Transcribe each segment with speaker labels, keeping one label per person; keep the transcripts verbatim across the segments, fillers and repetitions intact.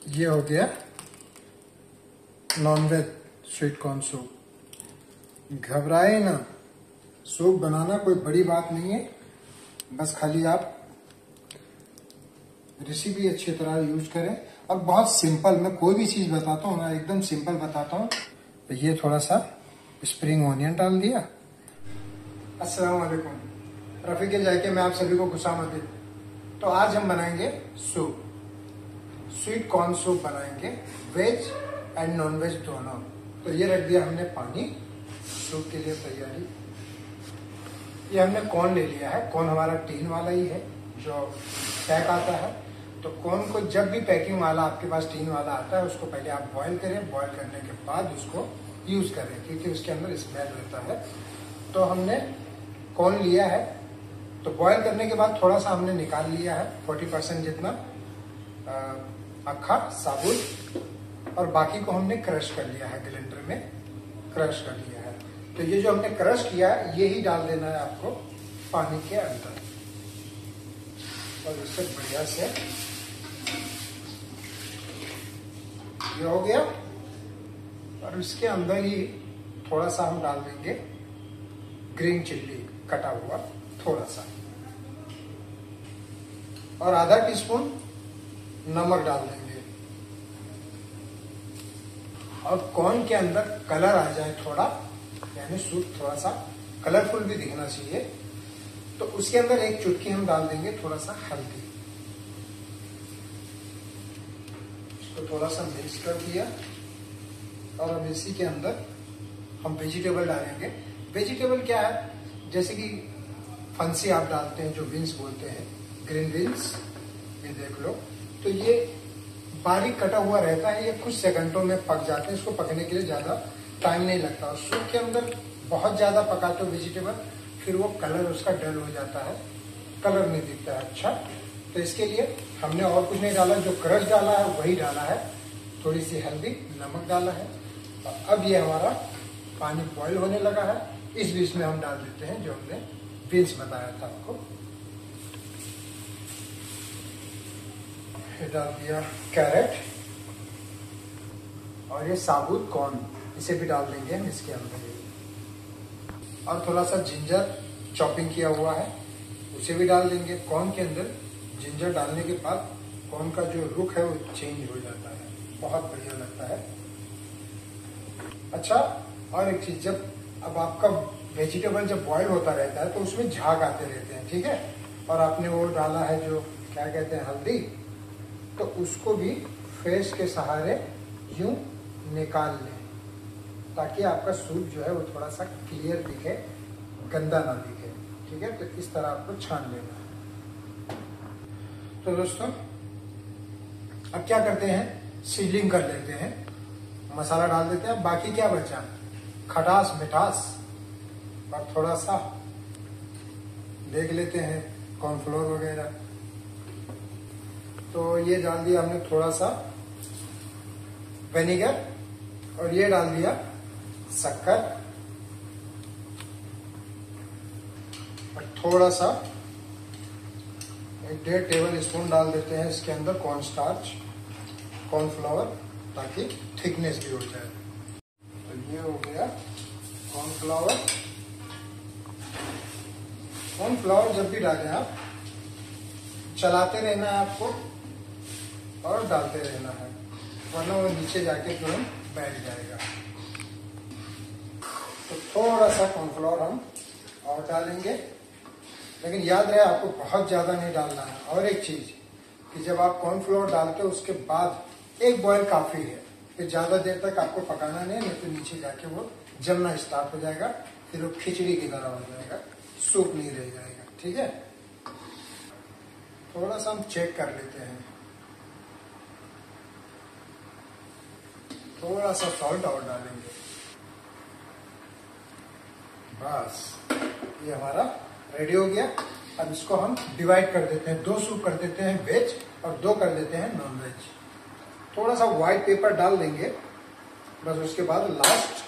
Speaker 1: ये हो गया non veg sweet corn soup. घबराए ना, सूप बनाना कोई बड़ी बात नहीं है, बस खाली आप रेसिपी अच्छी तरह यूज करें। और बहुत सिंपल, मैं कोई भी चीज बताता हूँ ना एकदम सिंपल बताता हूँ। तो ये थोड़ा सा स्प्रिंग ऑनियन डाल दिया। अस्सलाम वालेकुम, रफीक के जायके में आप सभी को खुशामदीद। तो आज हम बनाएंगे सूप, स्वीट कॉर्न सूप बनाएंगे, वेज एंड नॉन वेज दोनों। तो ये रख दिया हमने पानी सूप के लिए तैयारी। ये हमने कॉर्न ले लिया है, कॉर्न हमारा टीन वाला ही है जो पैक आता है। तो कॉर्न को जब भी पैकिंग वाला आपके पास टीन वाला आता है उसको पहले आप बॉईल करें, बॉईल करने के बाद उसको यूज करें क्योंकि उसके अंदर स्मेल रहता है। तो हमने कॉर्न लिया है, तो बॉईल करने के बाद थोड़ा सा हमने निकाल लिया है, चालीस परसेंट जितना अक्खा साबुत, और बाकी को हमने क्रश कर लिया है, ग्राइंडर में क्रश कर लिया है। तो ये जो हमने क्रश किया है ये ही डाल देना है आपको पानी के अंदर, और इससे बढ़िया से ये हो गया। और इसके अंदर ही थोड़ा सा हम डाल देंगे ग्रीन चिल्ली कटा हुआ थोड़ा सा, और आधा टीस्पून नमक डाल देंगे। और कॉर्न के अंदर कलर आ जाए थोड़ा, यानी सूप थोड़ा सा कलरफुल भी दिखना चाहिए, तो उसके अंदर एक चुटकी हम डाल देंगे थोड़ा सा हल्दी। इसको थोड़ा सा मिक्स कर दिया, और अब इसी के अंदर हम वेजिटेबल डालेंगे। वेजिटेबल क्या है, जैसे कि फंसी आप डालते हैं जो बीन्स बोलते हैं, ग्रीन बीन्स, ये देख लो। तो ये बारीक कटा हुआ रहता है, ये कुछ सेकंडों में पक जाते हैं, इसको पकने के लिए ज्यादा टाइम नहीं लगता। और सूप के अंदर बहुत ज्यादा पकाते हो वेजिटेबल, फिर वो कलर उसका डल हो जाता है, कलर नहीं दिखता है अच्छा। तो इसके लिए हमने और कुछ नहीं डाला, जो क्रश डाला है वही डाला है, थोड़ी सी हल्दी, नमक डाला है। अब ये हमारा पानी बॉईल होने लगा है, इस बीच में हम डाल देते हैं जो हमने बीन्स बताया था आपको। डाल दिया कैरेट, और ये साबुत कॉर्न, इसे भी डाल देंगे हम इसके अंदर। और थोड़ा सा जिंजर चॉपिंग किया हुआ है उसे भी डाल देंगे कॉर्न के अंदर। जिंजर डालने के बाद कॉर्न का जो लुक है वो चेंज हो जाता है, बहुत बढ़िया लगता है। अच्छा, और एक चीज, जब अब आपका वेजिटेबल जब बॉईल होता रहता है तो उसमें झाग आते रहते हैं, ठीक है। और आपने वो डाला है जो क्या कहते हैं हल्दी, तो उसको भी फेस के सहारे यूं निकाल लें ताकि आपका सूप जो है वो थोड़ा सा क्लियर दिखे, गंदा ना दिखे, ठीक है। तो इस तरह आपको छान लेना है। तो दोस्तों अब क्या करते हैं, सीलिंग कर लेते हैं, मसाला डाल देते हैं। बाकी क्या बचा, खटास मिठास, और थोड़ा सा देख लेते हैं कॉर्नफ्लोर वगैरह। तो ये डाल दिया हमने थोड़ा सा विनेगर, और ये डाल दिया शक्कर, और थोड़ा सा एक डेढ़ टेबल स्पून डाल देते हैं इसके अंदर कॉर्न स्टार्च, कॉर्नफ्लावर, ताकि थिकनेस भी हो जाए। तो ये हो गया कॉर्नफ्लावर। कॉर्नफ्लावर जब भी डालें आप चलाते रहना है आपको, और डालते रहना है, वरना वो नीचे जाके तुरंत बैठ जाएगा। तो थोड़ा सा कॉर्नफ्लोर हम और डालेंगे, लेकिन याद रहे आपको बहुत ज्यादा नहीं डालना है। और एक चीज कि जब आप कॉर्नफ्लोर डालते हो उसके बाद एक बॉयल काफी है, फिर ज्यादा देर तक आपको पकाना नहीं, नहीं तो नीचे जाके वो जमना स्टार्ट हो जाएगा, फिर वो खिचड़ी की तरह हो जाएगा, सूप नहीं रह जाएगा, ठीक है। थोड़ा सा हम चेक कर लेते हैं, थोड़ा सा सॉल्ट और डालेंगे, बस ये हमारा रेडी हो गया। अब इसको हम डिवाइड कर देते हैं, दो सूप कर देते हैं वेज और दो कर देते हैं नॉन वेज। थोड़ा सा व्हाइट पेपर डाल देंगे बस, उसके बाद लास्ट।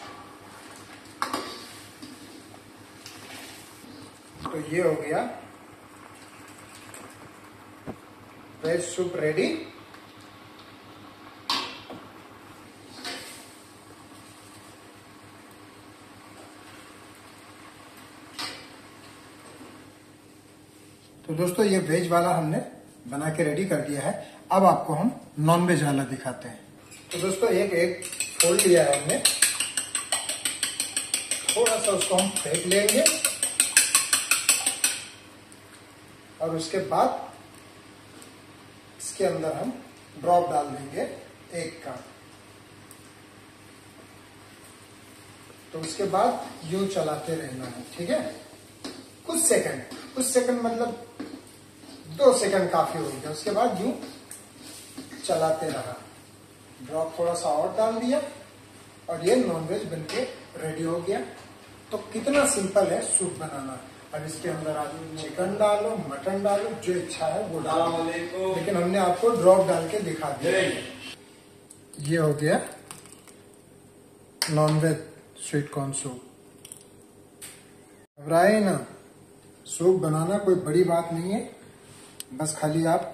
Speaker 1: तो ये हो गया वेज सूप रेडी। तो दोस्तों ये वेज वाला हमने बना के रेडी कर दिया है। अब आपको हम नॉन वेज वाला दिखाते हैं। तो दोस्तों एक एग फोल्ड लिया है हमने, थोड़ा सा उसको हम फेंक लेंगे और उसके बाद इसके अंदर हम ड्रॉप डाल देंगे एग का। तो उसके बाद यूं चलाते रहना है, ठीक है, कुछ सेकंड, कुछ सेकंड मतलब दो सेकंड काफी हो गया। उसके बाद यूं चलाते रहा, ड्रॉप थोड़ा सा और डाल दिया और ये नॉनवेज बनके रेडी हो गया। तो कितना सिंपल है सूप बनाना। अब इसके अंदर आप चिकन डालो, मटन डालो, जो इच्छा है वो डालो, लेकिन हमने आपको ड्रॉप डाल के दिखा दिया। ये हो गया नॉनवेज स्वीट कॉर्न सूप। घबराए ना, सूप बनाना कोई बड़ी बात नहीं है, बस खाली आप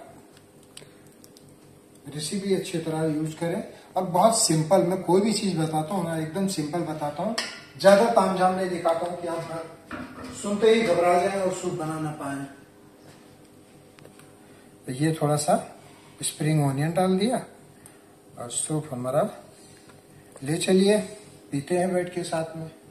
Speaker 1: रेसिपी अच्छी तरह यूज करें। और बहुत सिंपल, मैं कोई भी चीज बताता हूँ ना एकदम सिंपल बताता हूँ, ज्यादा तामझाम नहीं दिखाता हूँ कि आप सुनते ही घबरा जाए और सूप बना ना पाए। तो ये थोड़ा सा स्प्रिंग ऑनियन डाल दिया और सूप हमारा ले चलिए, पीते हैं बैठ के साथ में।